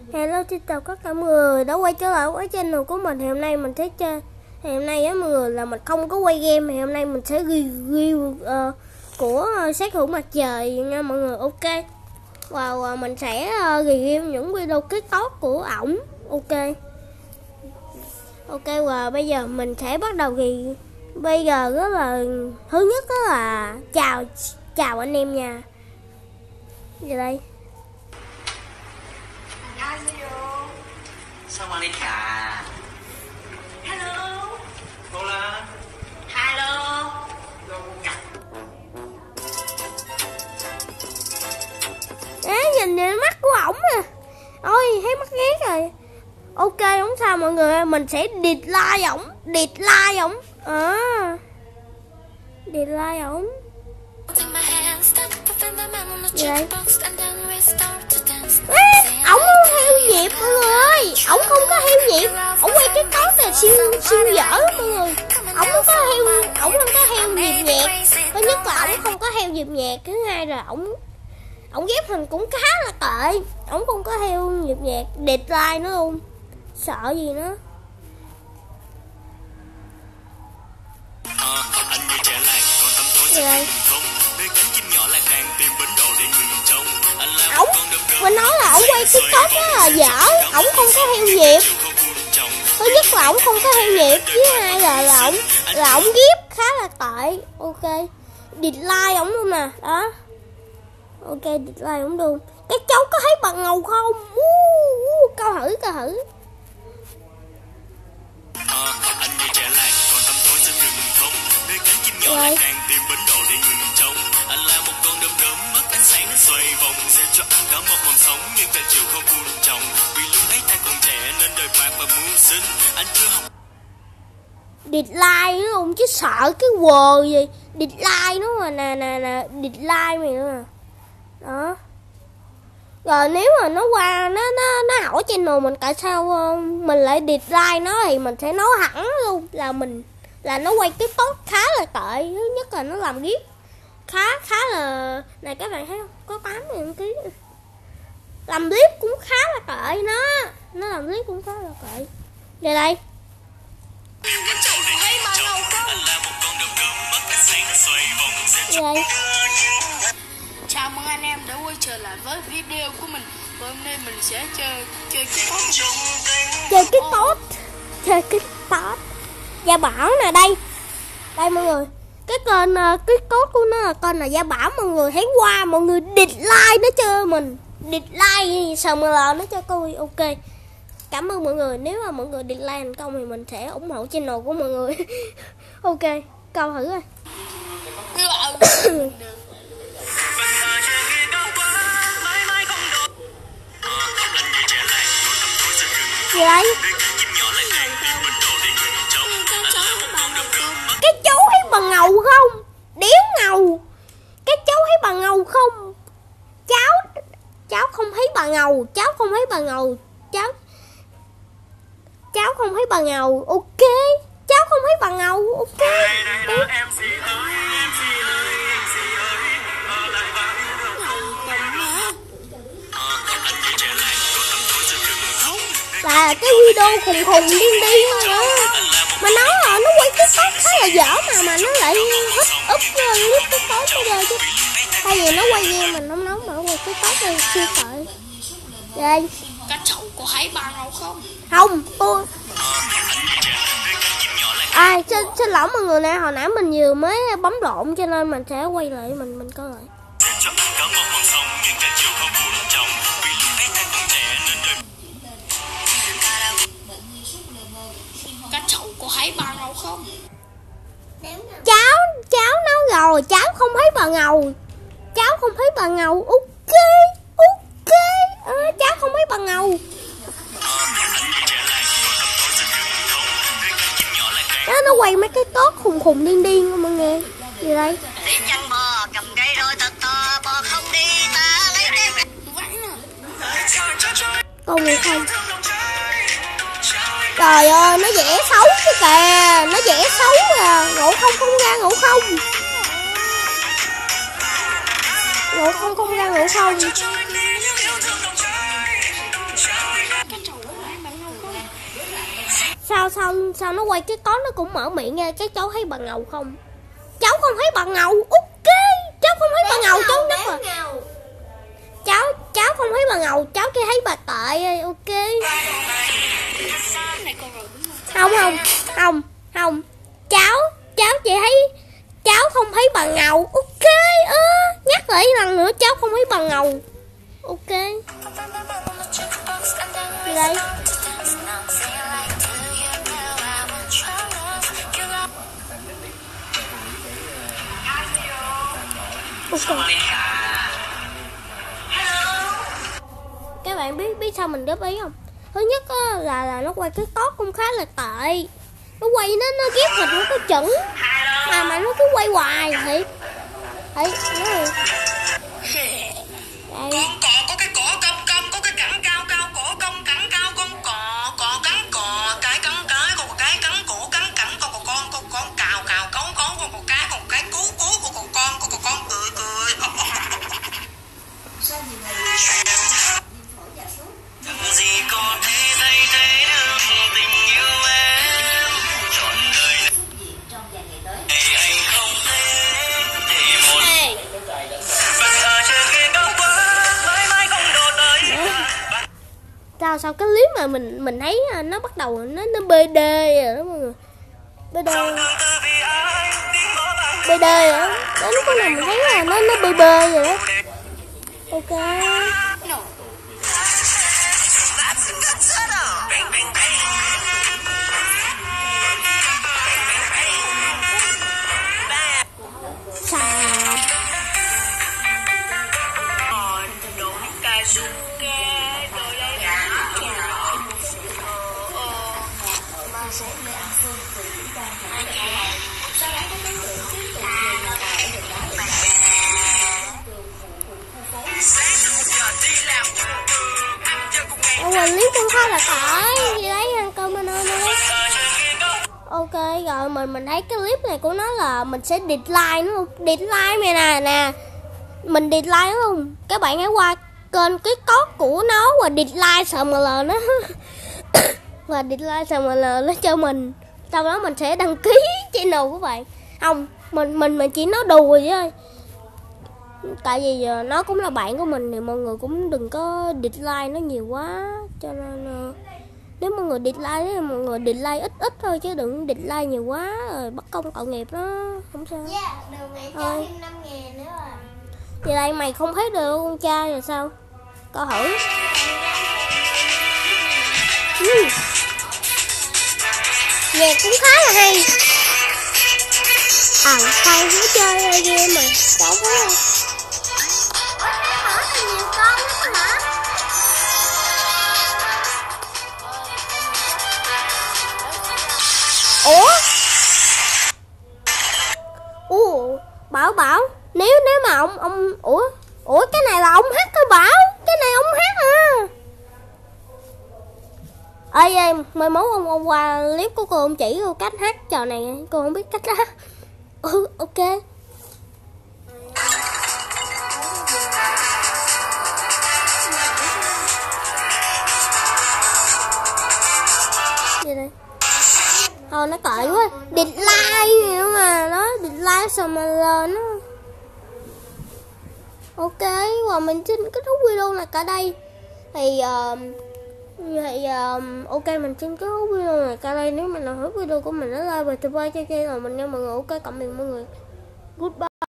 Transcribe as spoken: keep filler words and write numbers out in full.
Hello, xin chào tất cả mọi người đã quay trở lại với channel của mình. Thì hôm nay mình sẽ chơi. Thì hôm nay á mọi người là mình không có quay game. Thì hôm nay mình sẽ review uh, của uh, sát thủ mặt trời nha mọi người. Ok. Và uh, mình sẽ uh, review những video kết tốt của ổng. Ok. Ok, và bây giờ mình sẽ bắt đầu review. Bây giờ đó là thứ nhất đó là chào chào anh em nha. Giờ đây. Monica. Hello. Hola. Hello. Đấy, nhìn nhìn mắt của ổng nè. Ôi, thấy mắt ghét rồi. Ok, không sao mọi người, mình sẽ dislike ổng, dislike ổng. À. Dislike ổng. Vậy. Ê, ổng không theo nhịp mọi người ơi. Ổng không có theo nhịp. Ổng quay cái cốt là siêu siêu dở mọi người. Ổng không có theo, ổng không có theo nhịp nhạc. Thứ nhất là ổng không có theo nhịp nhạc, thứ hai là ổng ổng ghép hình cũng khá là tệ. Ổng không có theo nhịp nhạc, dislike nữa luôn. Sợ gì nữa. À, anh như trẻ lạc còn tâm tối sẽ Vậy. không nơi cánh chim nhỏ lạc đang tìm bến đậu để ngừng trông anh là ổng mình nói là ổng quay TikTok đó là dở, ổng không có theo nhịp. Thứ nhất là ổng không có theo nhịp, thứ hai là là ổng là ổng ghép khá là tệ. Ok, dislike ổng luôn nè, đó. Ok, dislike ổng luôn. Các cháu có thấy bà ngầu không? Uh, uh, câu thử câu thử. À, anh như trẻ lạc còn tâm tối sẽ rừng không nơi cánh chim nhỏ lạc đang tìm bến đậu để ngừng trông anh là một con đom đóm mất ánh sáng nó xoay vòng sẽ cho anh cả một con sóng nhưng ta chịu không buồn trọng vì lúc ấy ta còn trẻ nên đời bạc và mưu sinh anh chưa học. Dislike nữa không chứ sợ cái quờ gì. Dislike nó mà nè nè nè, dislike mày nữa nè. Đó. Rồi nếu mà nó qua nó nó nó hỏi channel mình tại sao mình lại dislike nó thì mình sẽ nói hẳn luôn là mình là nó quay cái tốt khá là tệ. Thứ nhất là nó làm ghép khá khá là này các bạn thấy không, có tám nghìn ký làm clip cũng khá là tệ. Nó nó làm clip cũng khá là tệ. Đây đây đây. Chào mừng anh em đã quay trở lại với video của mình. Và hôm nay mình sẽ chơi chơi cái tốt. Chơi cái tốt. Chơi cái tốt. Gia Bảo nè đây. Đây mọi người. Cái kênh cái tốt của nó là kênh là Gia Bảo mọi người thấy qua mọi người dislike nó chơi mình. Dislike xong rồi nó cho coi. Ok. Cảm ơn mọi người. Nếu mà mọi người dislike thành công thì mình sẽ ủng hộ channel của mọi người. Ok, câu thử rồi. Gì đấy? Cái cháu thấy bà ngầu không? Đéo ngầu. Cái cháu thấy bà ngầu không? Cháu Cháu không thấy bà ngầu. Cháu không thấy bà ngầu. Cháu Cháu không thấy bà ngầu. Ok. Cháu không thấy bà ngầu. Ok. Là cái video khùng khùng điên điên nữa. Mà nói là nó quay TikTok khá là dở mà mà nó lại húp úp clip TikTok bây giờ chứ. Thay vì nó quay game mình không nóng mà nó quay TikTok thì siêu tệ. Đây. Các cháu có thấy bà ngầu không? Không, tôi. À, xin, xin lỗi mọi người nè, hồi nãy mình vừa mới bấm lộn cho nên mình sẽ quay lại mình mình coi lại. Các cháu có thấy bà ngầu không? Cháu, cháu nói rồi, cháu không thấy bà ngầu. Cháu không thấy bà ngầu. Ok, ok. À, cháu không thấy bà ngầu. Đó, nó quay mấy cái tốt khùng khùng điên điên mọi người. Gì đây? Đi chăn bò cầm cây rồi thật to bò không đi ta lấy đem Con người không. Trời ơi, nó vẽ xấu chứ kìa. Nó vẽ xấu à. Ngộ không không ra ngộ không. Ngộ không không ra ngộ không. sao sao sao nó quay cái có nó cũng mở miệng ra, cái cháu thấy bà ngầu không? Cháu không thấy bà ngầu. Ok, cháu không thấy bà ngầu, cháu đất rồi. Cháu cháu không thấy bà ngầu, cháu chỉ thấy bà tệ. Ok. Không không không không cháu cháu chỉ thấy cháu không thấy bà ngầu. Ok. Ơ à, nhắc lại lần nữa, cháu không thấy bà ngầu. Ok. Gì đây? Okay. Các bạn biết biết sao mình góp ý không? Thứ nhất á, là là nó quay cái cốt cũng khá là tệ. Nó quay nó nó ghép hình nó có chuẩn mà mà nó cứ quay hoài thiệt. Thấy nó đây. Con cò có cái cổ cong cong, có cái cẳng cao cao, cổ cong cẳng cao, con cò cò cắn cò, cái cắn cái, con cái cắn cổ cắn cẳng, con cò con con con cào cào cấu cấu, con cò cái con cái cú cú, con cò con con cò con cười cười. Gì có thể thay thế được tình yêu em trọn đời này anh không thể để một phần ở trên kia cao quá mãi mãi không đổ tới. Sao sao cái clip mà mình mình thấy nó bắt đầu nó nó bê đê rồi đó mọi người. bê đê bê đê rồi đó. Đó lúc nào mình thấy là nó nó bê bê rồi đó. Ok. Ủa clip cũng khá là tải. Gì đấy ăn cơm anh ơi. Ok rồi mình mình thấy cái clip này của nó là mình sẽ decline đúng không? Decline này nè nè. Mình decline đúng không? Các bạn hãy qua kênh cái code của nó và decline sợ mà lờ nó. Và decline sợ mà lờ nó cho mình. Sau đó mình sẽ đăng ký channel của bạn. Không, mình mình mình chỉ nói đùa thôi. Tại vì nó cũng là bạn của mình thì mọi người cũng đừng có dislike nó nhiều quá. Cho nên nếu mọi người dislike thì mọi người dislike ít ít thôi chứ đừng dislike nhiều quá rồi bất công tội nghiệp đó. Không sao. Yeah, đường này cho thêm năm ngàn nữa rồi. Vậy đây mày không thấy được con trai rồi sao? Câu hỏi. Ừ. Nhạc cũng khá là hay. À sao nó chơi game mà cháu phải không? Ủa? Ủa, Bảo Bảo, nếu nếu mà ông ông ủa, ủa cái này là ông hát thôi Bảo, cái này ông hát à. Ê em, mai mốt ông ông qua clip của cô ông chỉ cô cách hát trò này, cô không biết cách hát. Ừ, ok. Gì đây? Thôi nó cởi quá, dislike gì mà nó dislike sao mà lên á. Ok, và mình xin kết thúc video này cả đây. Thì uh, thì uh, ok mình xin kết thúc video này cả đây. Nếu mình nào thích video của mình nó like và subscribe cho kênh rồi mình nha mọi người. Ok, cảm ơn mọi người. Goodbye.